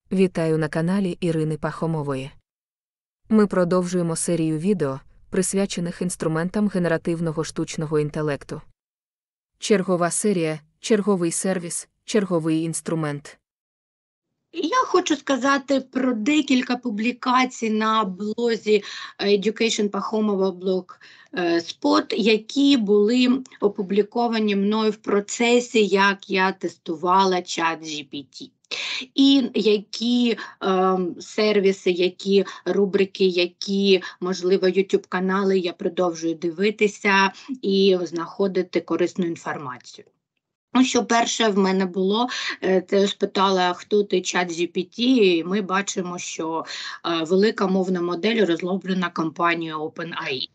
Вітаю на каналі Ірини Пахомової. Ми продовжуємо серію відео, присвячених інструментам генеративного штучного інтелекту. Чергова серія, черговий сервіс, черговий інструмент. Я хочу сказати про декілька публікацій на блозі Education Пахомова Blogspot, які були опубліковані мною в процесі, як я тестувала ChatGPT. І які сервіси, які рубрики, які, можливо, YouTube-канали я продовжую дивитися і знаходити корисну інформацію. Ну, що перше в мене було, ти спитала, хто ти ChatGPT, і ми бачимо, що велика мовна модель розроблена компанією OpenAI.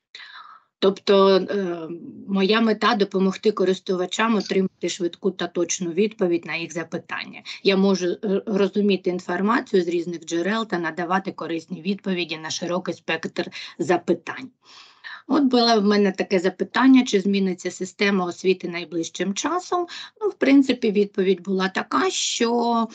Тобто моя мета – допомогти користувачам отримати швидку та точну відповідь на їх запитання. Я можу розуміти інформацію з різних джерел та надавати корисні відповіді на широкий спектр запитань. От було в мене таке запитання, чи зміниться система освіти найближчим часом. Ну, в принципі, відповідь була така, що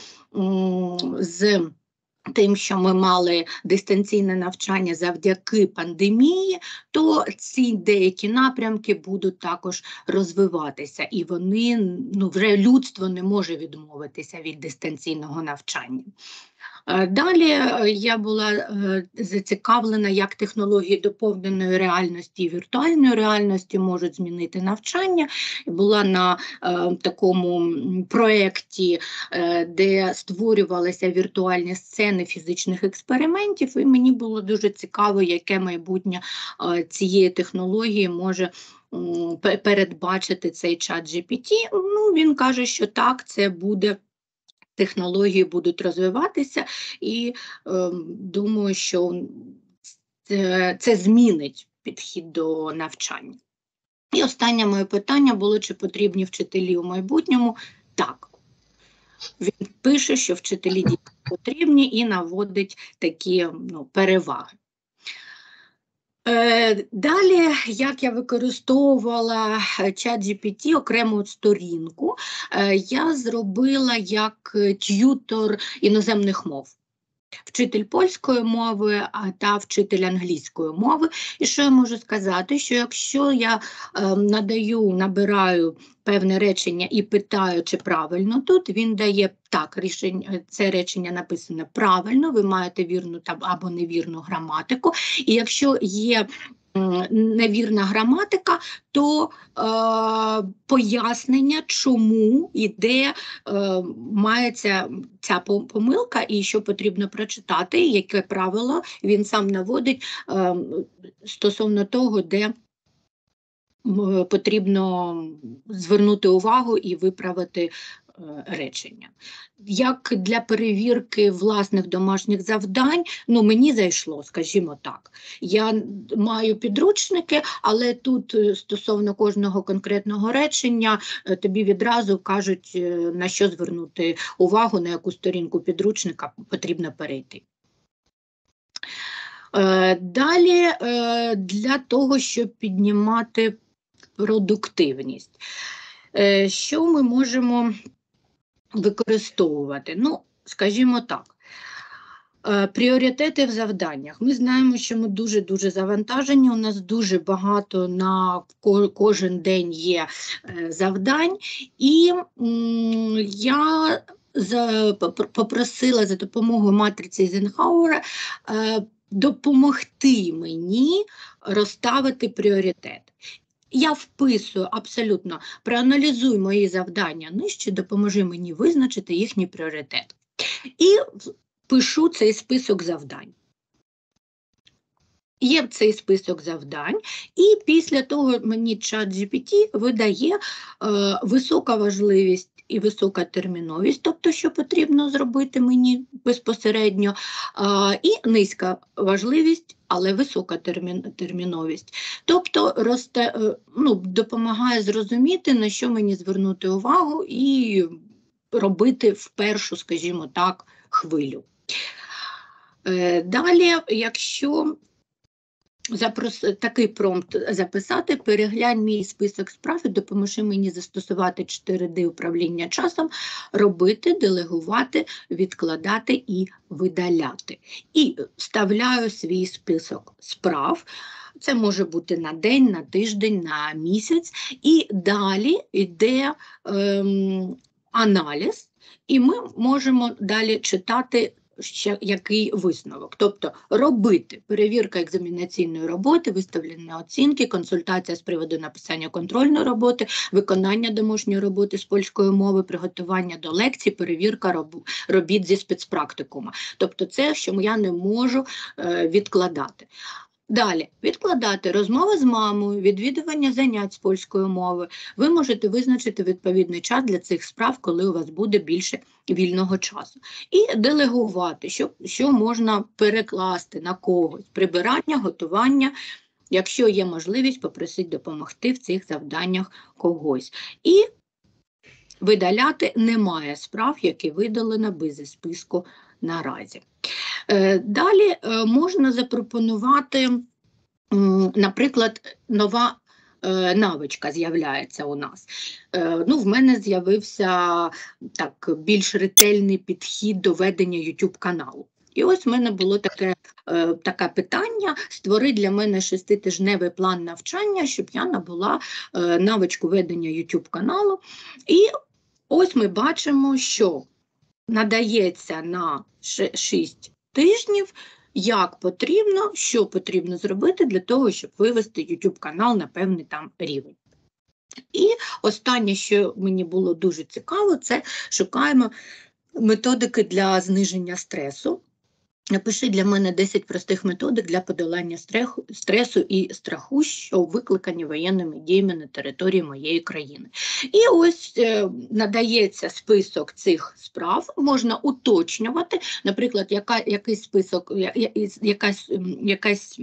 з тим, що ми мали дистанційне навчання завдяки пандемії, то ці деякі напрямки будуть також розвиватися. І вони, вже людство не може відмовитися від дистанційного навчання. Далі я була зацікавлена, як технології доповненої реальності і віртуальної реальності можуть змінити навчання. Була на такому проєкті, де створювалися віртуальні сцени фізичних експериментів, і мені було дуже цікаво, яке майбутнє цієї технології може передбачити цей ChatGPT. Ну, він каже, що так, це буде. Технології будуть розвиватися, і думаю, що це змінить підхід до навчання. І останнє моє питання було, чи потрібні вчителі у майбутньому. Так. Він пише, що вчителі дійсно потрібні і наводить такі переваги. Далі, як я використовувала ChatGPT, окрему сторінку, я зробила як т'ютор іноземних мов. Вчитель польської мови та вчитель англійської мови. І що я можу сказати, що якщо я набираю певне речення і питаю, чи правильно тут, він дає так, це речення написане правильно, ви маєте вірну або невірну граматику. І якщо є невірна граматика, то пояснення, чому і де мається ця помилка, і що потрібно прочитати, яке правило він сам наводить стосовно того, де потрібно звернути увагу і виправити речення. Як для перевірки власних домашніх завдань, мені зайшло, скажімо так. Я маю підручники, але тут стосовно кожного конкретного речення тобі відразу кажуть, на що звернути увагу, на яку сторінку підручника потрібно перейти. Далі, для того, щоб піднімати продуктивність. Що ми можемо використовувати? Скажімо так, пріоритети в завданнях. Ми знаємо, що ми дуже-дуже завантажені, у нас дуже багато на кожен день є завдань, і я попросила за допомогою матриці Ейзенхауера допомогти мені розставити пріоритет. Я вписую абсолютно, проаналізуй мої завдання нижче, допоможи мені визначити їхній пріоритет. І пишу цей список завдань. Є цей список завдань, і після того мені ChatGPT видає висока важливість і висока терміновість, тобто, що потрібно зробити мені безпосередньо, і низька важливість, але висока терміновість. Тобто допомагає зрозуміти, на що мені звернути увагу і робити в першу, скажімо так, хвилю. Далі, якщо такий промпт записати: переглянь мій список справ і допоможи мені застосувати 4D управління часом, робити, делегувати, відкладати і видаляти. І вставляю свій список справ. Це може бути на день, на тиждень, на місяць. І далі йде аналіз, і ми можемо далі читати ще який висновок. Тобто робити перевірка екзамінаційної роботи, виставлення оцінки, консультація з приводу написання контрольної роботи, виконання домашньої роботи з польської мови, приготування до лекцій, перевірка робіт зі спецпрактикума. Тобто це, що я не можу відкладати. Далі, відкладати розмови з мамою, відвідування занять з польської мови. Ви можете визначити відповідний час для цих справ, коли у вас буде більше вільного часу. І делегувати, що можна перекласти на когось. Прибирання, готування, якщо є можливість, попросити допомогти в цих завданнях когось. І видаляти: немає справ, які видалено без списку наразі. Далі можна запропонувати, наприклад, нова навичка з'являється у нас. В мене з'явився більш ретельний підхід до ведення YouTube-каналу. І ось в мене було таке питання: створи для мене 6-тижневий план навчання, щоб я набула навичку ведення YouTube-каналу. І ось ми бачимо, що надається на 6 тижнів, як потрібно, що потрібно зробити для того, щоб вивести YouTube-канал на певний там рівень. І останнє, що мені було дуже цікаво, це шукаємо методики для зниження стресу. Напиши для мене 10 простих методик для подолання стресу і страху, що викликані воєнними діями на території моєї країни. І ось надається список цих справ, можна уточнювати, наприклад, якийсь список, якась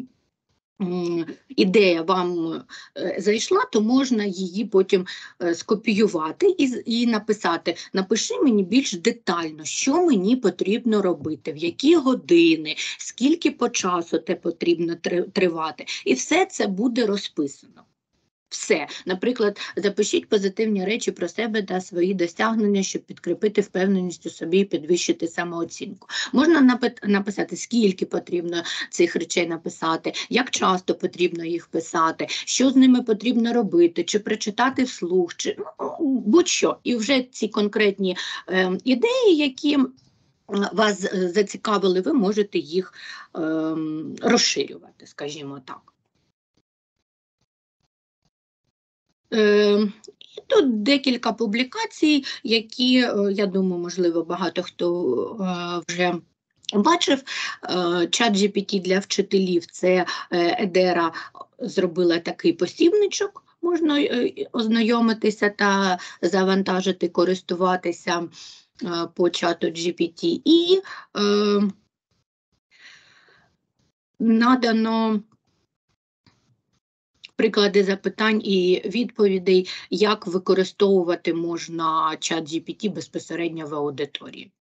ідея вам зайшла, то можна її потім скопіювати і написати: напиши мені більш детально, що мені потрібно робити, в які години, скільки по часу це потрібно тривати. І все це буде розписано. Все. Наприклад, запишіть позитивні речі про себе та свої досягнення, щоб підкріпити впевненість у собі і підвищити самооцінку. Можна написати, скільки потрібно цих речей написати, як часто потрібно їх писати, що з ними потрібно робити, чи прочитати вслух, чи будь-що. І вже ці конкретні ідеї, які вас зацікавили, ви можете їх розширювати, скажімо так. І тут декілька публікацій, які, я думаю, можливо, багато хто вже бачив. ChatGPT для вчителів, це Едера зробила такий посібничок, можна ознайомитися та завантажити, користуватися по чату GPT. І надано приклади запитань і відповідей, як використовувати можна ChatGPT безпосередньо в аудиторії.